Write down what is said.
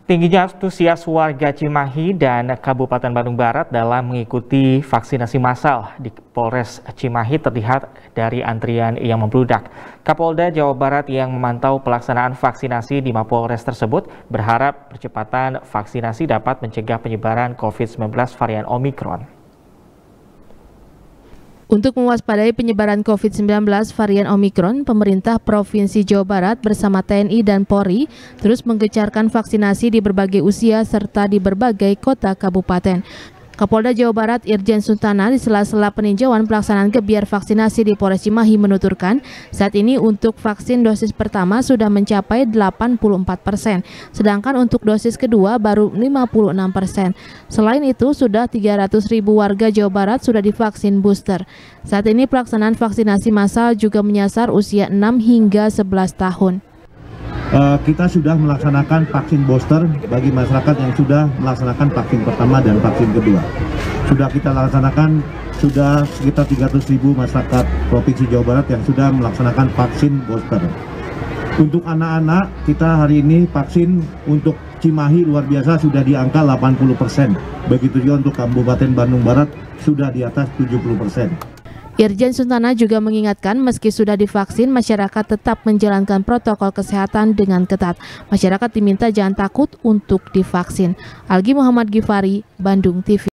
Tingginya antusias warga Cimahi dan Kabupaten Bandung Barat dalam mengikuti vaksinasi massal di Polres Cimahi terlihat dari antrian yang membludak. Kapolda Jawa Barat yang memantau pelaksanaan vaksinasi di Mapolres tersebut berharap percepatan vaksinasi dapat mencegah penyebaran COVID-19 varian Omikron. Untuk mewaspadai penyebaran COVID-19 varian Omikron, pemerintah Provinsi Jawa Barat bersama TNI dan Polri terus menggencarkan vaksinasi di berbagai usia serta di berbagai kota kabupaten. Kapolda Jawa Barat Irjen Suntana di sela-sela peninjauan pelaksanaan gebiar vaksinasi di Polres Cimahi menuturkan, saat ini untuk vaksin dosis pertama sudah mencapai 84%, sedangkan untuk dosis kedua baru 56%. Selain itu, sudah 300.000 warga Jawa Barat sudah divaksin booster. Saat ini pelaksanaan vaksinasi massal juga menyasar usia 6 hingga 11 tahun. Kita sudah melaksanakan vaksin booster bagi masyarakat yang sudah melaksanakan vaksin pertama dan vaksin kedua. Sudah kita laksanakan, sudah sekitar 300.000 masyarakat Provinsi Jawa Barat yang sudah melaksanakan vaksin booster. Untuk anak-anak, kita hari ini vaksin untuk Cimahi luar biasa sudah di angka 80%. Begitu juga untuk Kabupaten Bandung Barat sudah di atas 70%. Irjen Suntana juga mengingatkan meski sudah divaksin, masyarakat tetap menjalankan protokol kesehatan dengan ketat. Masyarakat diminta jangan takut untuk divaksin. Algi Muhammad Gifari, Bandung TV.